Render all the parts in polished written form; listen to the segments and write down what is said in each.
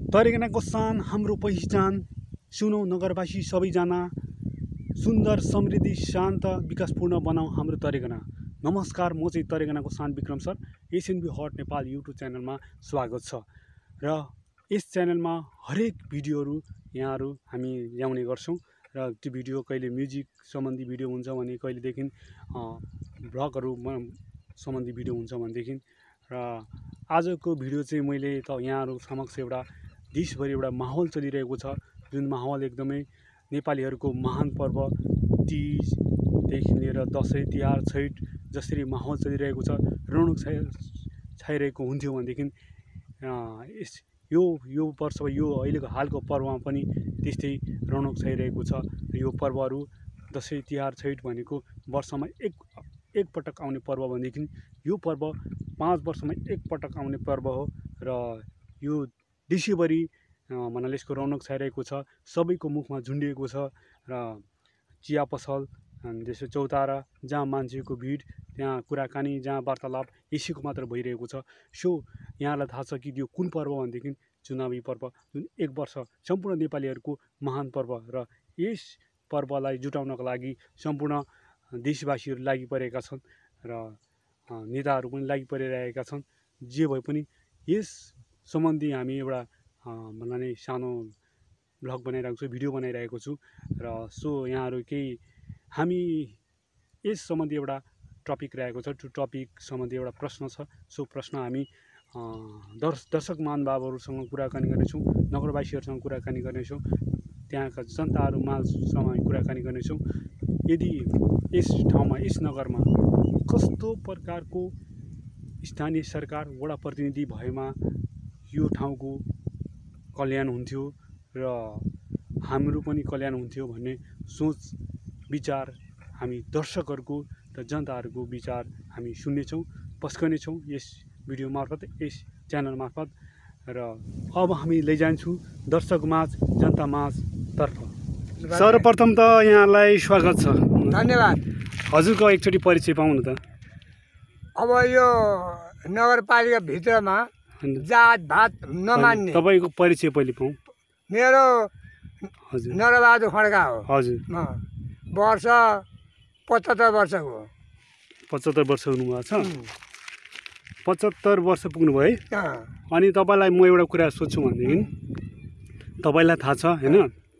तरेगनाको शान हाम्रो पहिचान। सुनौ नगरवासी सबैजना, सुन्दर समृद्धि शान्त विकासपूर्ण बनाऊ हाम्रो तरेगना। नमस्कार, म चाहिँ तरेगनाको Shan Vikram sir. SNB hut Nepal YouTube च्यानलमा स्वागत छ र यस च्यानलमा हरेक भिडियोहरू यहाँहरू हामी ल्याउने गर्छौँ र त्यो भिडियो कहिले म्युजिक सम्बन्धी भिडियो हुन्छ भने, कहिलेदेखि भ्लगहरू सम्बन्धी भिडियो हुन्छ भनेदेखि। र आजको भिडियो चाहिँ मैले त यहाँहरू समक्ष एउटा देशभरि एउटा माहौल चलिरहेको छ, जुन माहौल एकदमै नेपालीहरूको महान पर्व तीजदेखि लिएर दसैँ तिहार छैठ जसरी माहौल चलिरहेको छ, रौनक छाइरहेको हुन्थ्यो भनेदेखि यो वर्ष यो अहिलेको हालको पर्वमा पनि त्यस्तै रौनक छाइरहेको छ। यो पर्वहरू दसैँ तिहार छैठ भनेको वर्षमा एकपटक आउने पर्व भनेदेखि यो पर्व 5 वर्षमा एकपटक आउने पर्व हो र यो देशैभरि भन्नाले यसको रौनक छाइरहेको छ, सबैको मुखमा झुन्डिएको छ र चिया पसल त्यसो चौतारा जहाँ मान्छेको भिड, त्यहाँ कुराकानी, जहाँ वार्तालाप यसैको मात्र भइरहेको छ। सो यहाँलाई थाहा छ कि यो कुन पर्व भनेदेखि चुनावी पर्व, जुन एक वर्ष सम्पूर्ण नेपालीहरूको महान पर्व र यस पर्वलाई जुटाउनको लागि सम्पूर्ण देशवासीहरू लागि परेका छन् र नेताहरू पनि लागि परिरहेका छन्। जे भए पनि यस सम्बन्धी हामी एउटा भन्नाले सानो भ्लग बनाइरहेको छु, भिडियो बनाइरहेको छु र सो यहाँहरू केही हामी यस सम्बन्धी एउटा टपिक रहेको छ, त्यो टपिक सम्बन्धी एउटा प्रश्न छ। सो प्रश्न हामी दर्शक महानुभावहरूसँग कुराकानी गर्नेछौँ, नगरवासीहरूसँग कुराकानी गर्नेछौँ, त्यहाँका जनताहरूमासँग कुराकानी गर्नेछौँ। यदि यस ठाउँमा यस नगरमा कस्तो प्रकारको स्थानीय सरकार वडा प्रतिनिधि भएमा यो ठाउँको कल्याण हुन्थ्यो र हाम्रो पनि कल्याण हुन्थ्यो भन्ने सोच विचार हामी दर्शकहरूको र जनताहरूको विचार हामी सुन्नेछौँ, पस्कनेछौँ यस भिडियो मार्फत, यस च्यानल मार्फत। र अब हामी लैजान्छौँ दर्शकमाझ, जनतामाझतर्फ। सर्वप्रथम त यहाँलाई स्वागत छ, धन्यवाद। हजुरको एकचोटि परिचय पाउनु त। अब यो नगरपालिका भित्रमा जात भात नमान्ने, तपाईँको परिचय पहिले पाउँ। मेरो हजुर नरबहादुर खड्का हो। हजुर वर्ष 75 वर्षको हो। 75 वर्ष हुनुभएको छ। 75 वर्ष पुग्नुभयो है। अनि तपाईँलाई म एउटा कुरा सोध्छु भनेदेखि, तपाईँलाई थाहा छ होइन,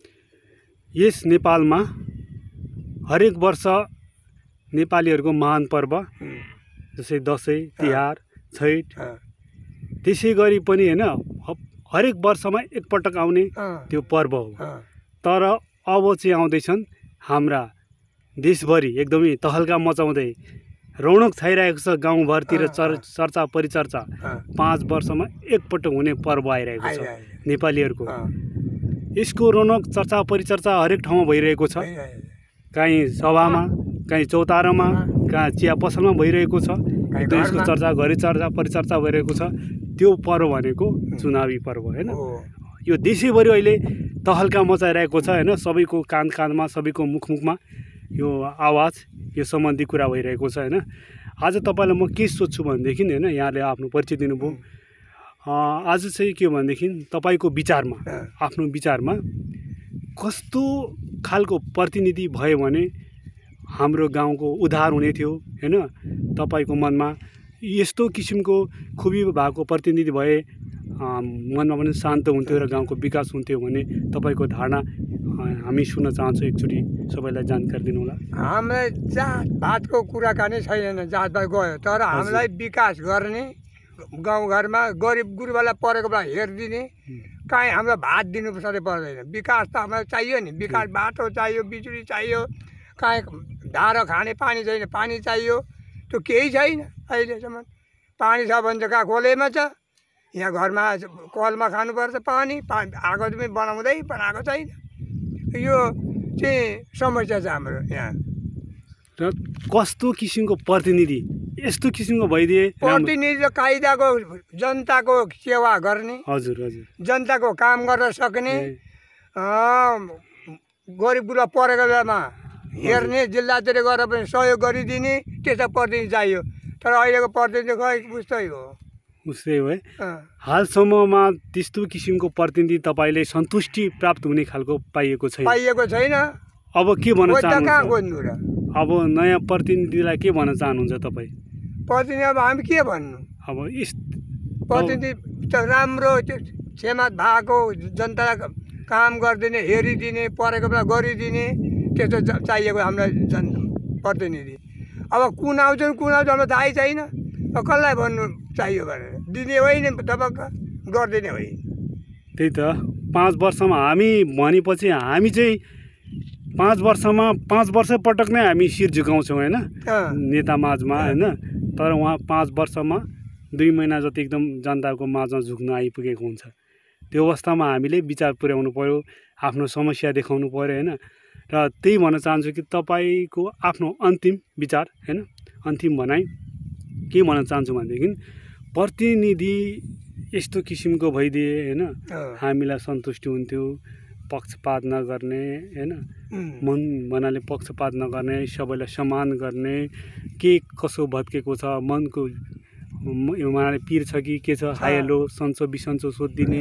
यस नेपालमा हरेक वर्ष नेपालीहरूको महान पर्व जस्तै दसैँ तिहार छैठ, त्यसै गरी पनि होइन हरेक वर्षमा एकपटक आउने त्यो पर्व हो। तर अब चाहिँ आउँदैछन् हाम्रा देशभरि एकदमै तहल्का मचाउँदै रौनक छाइरहेको छ, गाउँभरतिर चर्चा परिचर्चा 5 वर्षमा एकपटक हुने पर्व आइरहेको छ नेपालीहरूको। यसको रौनक चर्चा परिचर्चा हरेक ठाउँमा भइरहेको छ, काहीँ सभामा, काहीँ चौतारामा, कहाँ चिया पसलमा भइरहेको छ। एकदम यसको चर्चा चर्चा परिचर्चा भइरहेको छ। त्यो पर्व भनेको चुनावी पर्व होइन। यो देशैभरि अहिले तहल्का मचाइरहेको छ होइन, सबैको कान कानमा, सबैको मुखमा यो आवाज, यो सम्बन्धी कुरा भइरहेको छ होइन। आज तपाईँलाई म के सोध्छु भनेदेखि होइन, यहाँले आफ्नो परिचय दिनुभयो, आज चाहिँ के भनेदेखि तपाईँको विचारमा, आफ्नो विचारमा कस्तो खालको प्रतिनिधि भयो भने हाम्रो गाउँको उद्धार हुने थियो होइन। तपाईँको मनमा यस्तो किसिमको खुबी भएको प्रतिनिधि भए मनमा पनि शान्त हुन्थ्यो र गाउँको विकास हुन्थ्यो भन्ने तपाईँको धारणा हामी सुन्न चाहन्छौँ। एकचोटि सबैलाई जानकारी दिनु होला। हामीलाई जात भातको कुराकानी छैन, जात भात गयो, तर हामीलाई विकास गर्ने, गाउँघरमा गरिब गुरुबालाई परेको बेला हेरिदिने, काहीँ हामीलाई भात दिनु सधैँ पर्दैन। विकास त हामीलाई चाहियो नि, विकास, बाटो चाहियो, बिजुली चाहियो, काहीँ धारो खाने पानी छैन, पानी चाहियो, त्यो केही छैन अहिलेसम्म। पानी छ भने त कहाँ खोलेमा छ, यहाँ घरमा कलमा खानुपर्छ पानी, आगो पनि बनाएको छैन। यो चाहिँ समस्या छ हाम्रो यहाँ। र कस्तो किसिमको प्रतिनिधि यस्तो किसिमको भइदिए? प्रतिनिधि त कायदाको, जनताको सेवा गर्ने, हजुर हजुर, जनताको काम गर्न सक्ने, गरिब गुरुबा परेको बेलामा हेर्ने, जिल्लातिर गएर पनि सहयोग गरिदिने, त्यस्तो प्रतिनिधि चाहियो। तर अहिलेको प्रतिनिधि खै उस्तै हो। उसै हो है। हालसम्ममा त्यस्तो किसिमको प्रतिनिधि तपाईँले सन्तुष्टि प्राप्त हुने खालको पाइएको छैन। अब के भन्न चाहनुहुन्छ? अब नयाँ प्रतिनिधिलाई के भन्न चाहनुहुन्छ तपाईँ? प्रतिनिधि अब हामी के भन्नु? अब प्रतिनिधि त राम्रो त्यो क्षमता भएको जनतालाई काम गरिदिने, हेरिदिने, परेको बेला गरिदिने, त्यस्तो चाहिएको हामीलाई प्रतिनिधि। अब कुन आउँछ हाम्रो दाइ छैन, कसलाई भन्नु चाहियो भनेर दिने होइन, टपक्क गरिदिने होइन। त्यही त 5 वर्षमा हामी भनेपछि हामी चाहिँ 5 वर्षमा 5 वर्ष पटक नै हामी शिर झुकाउँछौँ होइन नेता माझमा होइन। तर उहाँ 5 वर्षमा 2 महिना जति एकदम जनताको माझमा झुक्न आइपुगेको हुन्छ। त्यो अवस्थामा हामीले विचार पुर्याउनु पर्यो, आफ्नो समस्या देखाउनु पर्यो होइन। र त्यही भन्न चाहन्छु कि तपाईँको आफ्नो अन्तिम विचार होइन, अन्तिम भनाइ के भन्न चाहन्छु भनेदेखि प्रतिनिधि यस्तो किसिमको भइदिए होइन हामीलाई सन्तुष्टि हुन्थ्यो। पक्षपात नगर्ने होइन, मन भन्नाले पक्षपात नगर्ने, सबैलाई सम्मान गर्ने, के कसो भत्केको छ मनको उहाँले पिर छ कि के छ हायलो सन्चो बिसन्चो सोधिदिने,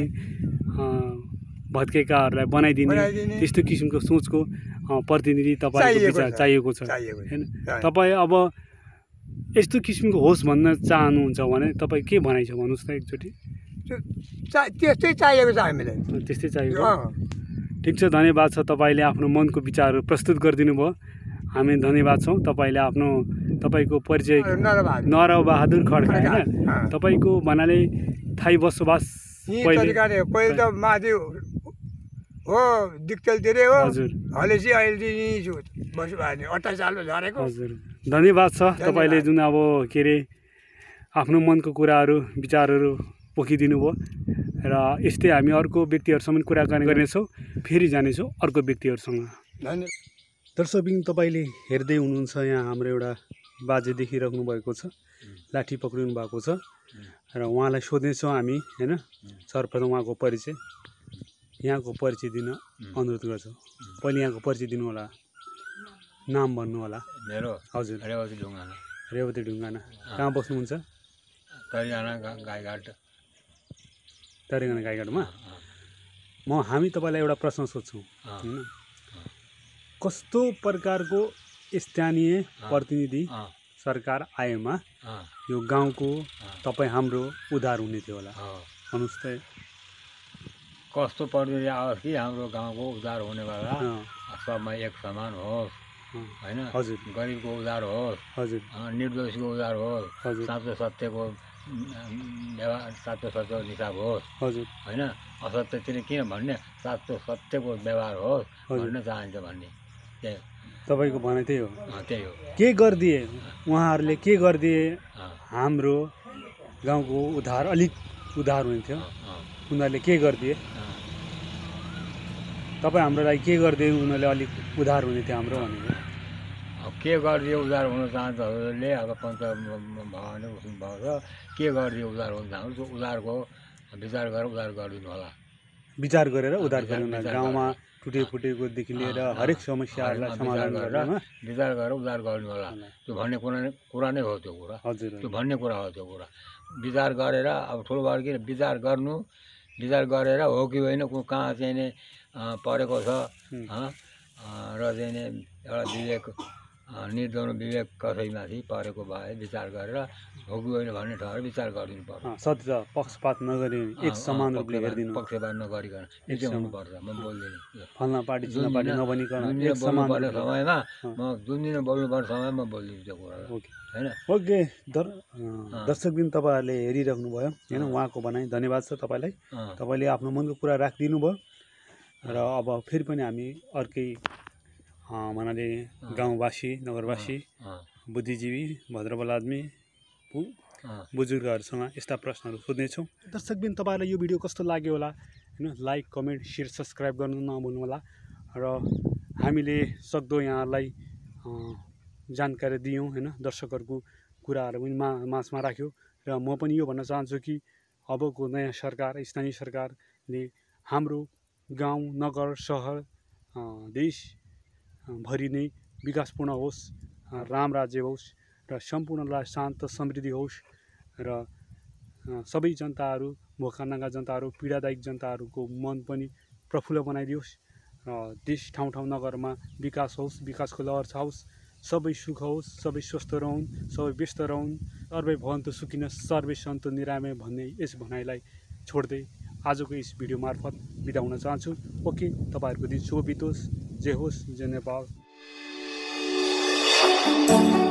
भत्केकाहरूलाई बनाइदिने, त्यस्तो किसिमको सोचको प्रतिनिधि तपाईँको विचार चाहिएको छ होइन। तपाईँ अब यस्तो किसिमको होस् भन्न चाहनुहुन्छ भने तपाईँ के भनाइ छ भन्नुहोस् त एकचोटि? त्यस्तै चाहिएको छ हामीलाई, त्यस्तै चाहिएको। ठिक छ, धन्यवाद छ, तपाईँले आफ्नो मनको विचारहरू प्रस्तुत गरिदिनु भयो। हामी धन्यवाद छौँ। तपाईँले आफ्नो तपाईँको परिचय नरबहादुर खड्का होइन, तपाईँको भन्नाले थाई बसोबास पहिले त माथि हो दिक्तेलतिरै हो, हजुर अहिले चाहिँ अहिले छु बसोबास 28 सालमा झरेको। हजुर धन्यवाद छ तपाईँले जुन अब के अरे आफ्नो मनको कुराहरू विचारहरू पोखिदिनु भयो। र यस्तै हामी अर्को व्यक्तिहरूसँग कुराकानी गर्नेछौँ, फेरि जानेछौँ अर्को व्यक्तिहरूसँग। धन्यवाद। दर्शकबिन तपाईँले हेर्दै हुनुहुन्छ, यहाँ हाम्रो एउटा बाजे देखिराख्नु भएको छ, लाठी पक्रिनु भएको छ र उहाँलाई सोध्नेछौँ हामी होइन। सर्वप्रथम उहाँको परिचय, यहाँको परिचय दिन अनुरोध गर्छौँ। पहिले यहाँको परिचय दिनु होला, नाम भन्नु होला। मेरो हजुर रेवती ढुङ्गाना। रेवती ढुङ्गाना। कहाँ बस्नुहुन्छ? तरिगाना गाईघाट। तरिगाना गाईघाटमा। हामी तपाईँलाई एउटा प्रश्न सोध्छौँ होइन, कस्तो प्रकारको स्थानीय प्रतिनिधि सरकार आएमा यो गाउँको तपाईँ हाम्रो उद्धार हुने थियो होला भन्नुहोस् त? कस्तो प्रतिनिधि आओस् कि हाम्रो गाउँको उद्धार हुनेवाला सबमा एक समान होस् होइन। हजुर गरिबको उद्धार होस्, हजुर निर्दोषीको उद्धार होस्, हजुर साँचो सत्यको व्यवहार, साँचो सत्यको हिसाब होस् हजुर होइन। असत्यतिर किन भन्ने, साँचो सत्यको व्यवहार होस् भन्न चाहन्छ भन्ने त्यही तपाईँको भनाइ त्यही हो। त्यही हो। के गरिदिए उहाँहरूले, के गरिदिए हाम्रो गाउँको उद्धार अलिक उद्धार हुन्थ्यो? उनीहरूले के गरिदिए तपाईँ हाम्रो लागि, के गरिदिए उनीहरूले अलिक उद्धार हुने थियो हाम्रो भनेको? अब के गरिदिए उद्धार हुन चाहन्छ हजुरले? अब पञ्चायत भगवान्ले उठ्नु भएको छ, के गरिदिए उद्धार हुन चाहन्छ? उद्धारको विचार गरेर उद्धार गरिदिनु होला। विचार गरेर उद्धार गर्नु, गाउँमा टुटे फुटेकोदेखि लिएर हरेक समस्याहरूलाई समाधान गरेर विचार गरेर उद्धार गर्नु होला। त्यो भन्ने कुरा नै हो त्यो कुरा। हजुर त्यो भन्ने कुरा हो त्यो कुरा। विचार गरेर अब ठुलो भएर किन विचार गर्नु, विचार गरेर हो कि होइन, कहाँ चाहिँ नि परेको छ र चाहिँ नि एउटा विवेक निर्दोष विवेक कसैमाथि परेको भए विचार गरेर हो कि होइन भन्ने ठाउँमा विचार गरिदिनु पर्छ। सत्य पक्षपात नगरी एक समान रूपले हेरिदिनु, पक्षपात नगरिकन एक हुनुपर्छ। म बोल्दिनँ फल्ना पार्टी चिल्ना पार्टी नभनिकन एक समान बोल्नुपर्ने समयमा म जुन दिन बोल्नुपर्ने समयमा बोलिदिन्छु त्यो कुरा होइन। ओके दर्शकबिन तपाईँहरूले हेरिराख्नु भयो होइन, उहाँको भनाइ धन्यवाद छ तपाईँलाई। तपाईँले आफ्नो मनको कुरा राखिदिनु भयो र अब फेरि पनि हामी अर्कै भन्नाले गाउँवासी, नगरवासी, बुद्धिजीवी, भद्रबल आदमी, बुजुर्गहरूसँग यस्ता प्रश्नहरू सोध्नेछौँ। दर्शकबिन तपाईँलाई यो भिडियो कस्तो लाग्यो होला होइन, लाइक कमेन्ट सेयर सब्सक्राइब गर्नु नभुल्नु होला। र हामीले सक्दो यहाँलाई जानकारी दियौँ होइन, दर्शकहरूको कुराहरू पनि माझमा राख्यो। र म पनि यो भन्न चाहन्छु कि अबको नयाँ सरकार, स्थानीय सरकारले हाम्रो गाउँ, नगर, सहर, देशभरि नै विकासपूर्ण होस्, राम राज्य होस् र सम्पूर्णलाई शान्त समृद्धि होस् र सबै जनताहरू, भोका नाङ्गा जनताहरू, पीडादायक जनताहरूको मन पनि प्रफुल्ल बनाइदियोस्। देश ठाउँ ठाउँ नगरमा विकास होस्, विकासको लहर छाओस्, सबै सुख होस्, सबै स्वस्थ रहन्, सबै व्यस्त रहन्। सर्वे भवन्तु सुखिनः सर्वे सन्तु निरामय भन्ने यस भनाइलाई छोड्दै आजको यस भिडियो मार्फत बिदा हुन चाहन्छु। ओके, तपाईँहरूको दिन शुभ बितोस्। जय होस्, जय नेपाल।